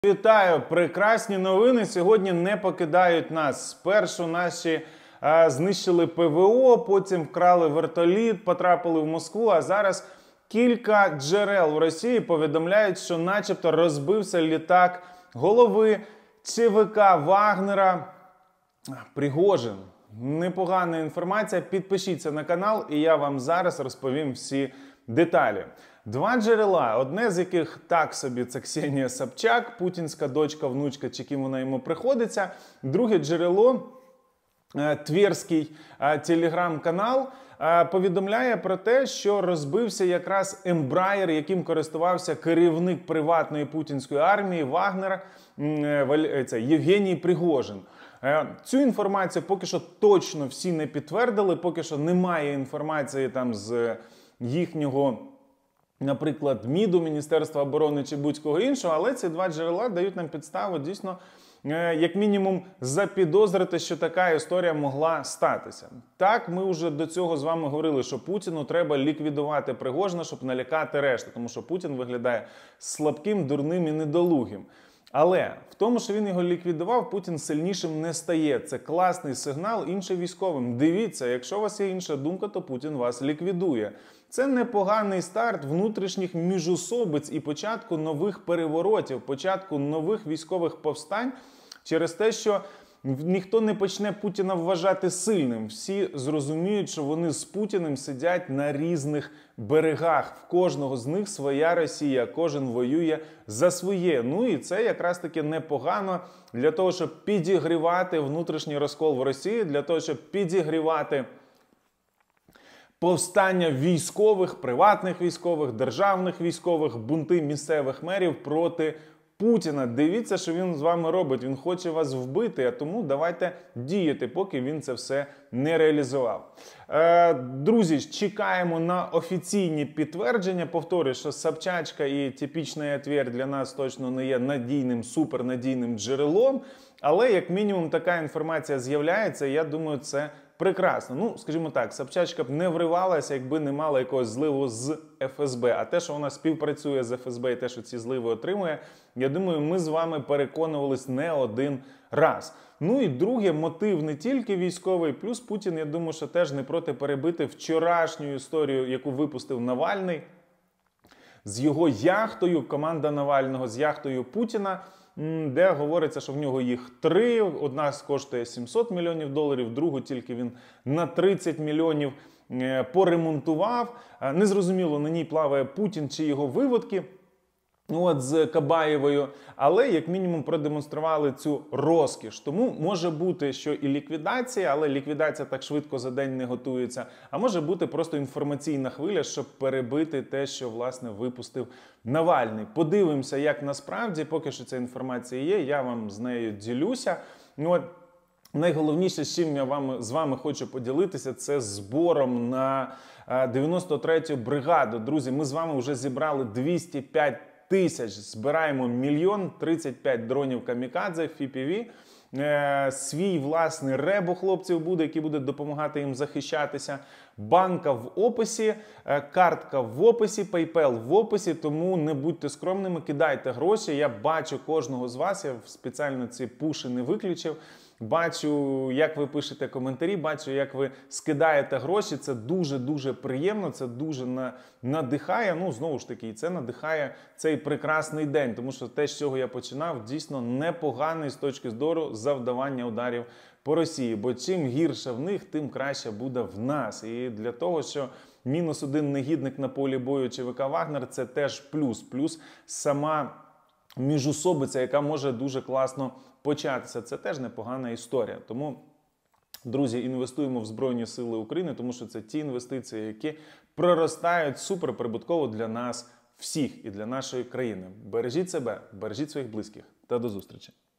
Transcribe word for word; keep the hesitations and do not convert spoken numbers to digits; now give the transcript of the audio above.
Вітаю! Прекрасні новини сьогодні не покидають нас. Спершу наші а, знищили ПВО, потім вкрали вертоліт, потрапили в Москву, а зараз кілька джерел в Росії повідомляють, що начебто розбився літак голови ЧВК Вагнера Пригожин. Непогана інформація. Підпишіться на канал і я вам зараз розповім всі деталі. Два джерела, одне з яких так собі це Ксенія Собчак, путінська дочка, внучка, чи ким вона йому приходиться. Друге джерело, Тверський телеграм-канал, повідомляє про те, що розбився якраз Ембраєр, яким користувався керівник приватної путінської армії Вагнера, це Євгеній Пригожин. Цю інформацію поки що точно всі не підтвердили, поки що немає інформації там з їхнього, наприклад, МІДу, Міністерства оборони чи будь-кого іншого, але ці два джерела дають нам підставу дійсно, як мінімум, запідозрити, що така історія могла статися. Так, ми вже до цього з вами говорили, що Путіну треба ліквідувати Пригожина, щоб налякати решту, тому що Путін виглядає слабким, дурним і недолугим. Але в тому, що він його ліквідував, Путін сильнішим не стає. Це класний сигнал іншим військовим. Дивіться, якщо у вас є інша думка, то Путін вас ліквідує. Це непоганий старт внутрішніх міжусобиць і початку нових переворотів, початку нових військових повстань через те, що ніхто не почне Путіна вважати сильним. Всі зрозуміють, що вони з Путіним сидять на різних берегах. В кожного з них своя Росія, кожен воює за своє. Ну і це якраз таки непогано для того, щоб підігрівати внутрішній розкол в Росії, для того, щоб підігрівати повстання військових, приватних військових, державних військових, бунти місцевих мерів проти Путіна. Дивіться, що він з вами робить. Він хоче вас вбити, а тому давайте діяти, поки він це все не реалізував. Е, друзі, чекаємо на офіційні підтвердження. Повторюю, що Собчачка і типічний отвір для нас точно не є надійним, супернадійним джерелом, але як мінімум така інформація з'являється, і я думаю, це прекрасно. Ну, скажімо так, Собчачка б не вривалася, якби не мала якогось зливу з Еф Ес Бе. А те, що вона співпрацює з Еф Ес Бе і те, що ці зливи отримує, я думаю, ми з вами переконувались не один раз. Ну і друге, мотив не тільки військовий, плюс Путін, я думаю, що теж не проти перебити вчорашню історію, яку випустив Навальний, з його яхтою, команда Навального з яхтою Путіна, де говориться, що в нього їх три, одна коштує сімсот мільйонів доларів, другу тільки він на тридцять мільйонів поремонтував. Незрозуміло, на ній плаває Путін чи його виводки, от з Кабаєвою, але як мінімум продемонстрували цю розкіш. Тому може бути, що і ліквідація, але ліквідація так швидко за день не готується, а може бути просто інформаційна хвиля, щоб перебити те, що, власне, випустив Навальний. Подивимося, як насправді, поки що ця інформація є, я вам з нею ділюся. Ну, от, найголовніше, з чим я вам, з вами хочу поділитися, це збором на дев'яносто третю бригаду. Друзі, ми з вами вже зібрали двісті п'ять тисяч, збираємо мільйон, тридцять п'ять дронів камікадзе, Еф Пі Ві. Е, свій власний реб у хлопців буде, який буде допомагати їм захищатися. Банка в описі, е, картка в описі, PayPal в описі, тому не будьте скромними, кидайте гроші. Я бачу кожного з вас, я спеціально ці пуші не виключив. Бачу, як ви пишете коментарі, бачу, як ви скидаєте гроші. Це дуже-дуже приємно, це дуже надихає. Ну, знову ж таки, це надихає цей прекрасний день. Тому що те, з чого я починав, дійсно непоганий з точки зору завдавання ударів по Росії. Бо чим гірше в них, тим краще буде в нас. І для того, що мінус один негідник на полі бою ЧВК Вагнер, це теж плюс. Плюс сама міжусобиця, яка може дуже класно початися. Це теж непогана історія. Тому, друзі, інвестуємо в Збройні Сили України, тому що це ті інвестиції, які проростають суперприбутково для нас всіх і для нашої країни. Бережіть себе, бережіть своїх близьких та до зустрічі.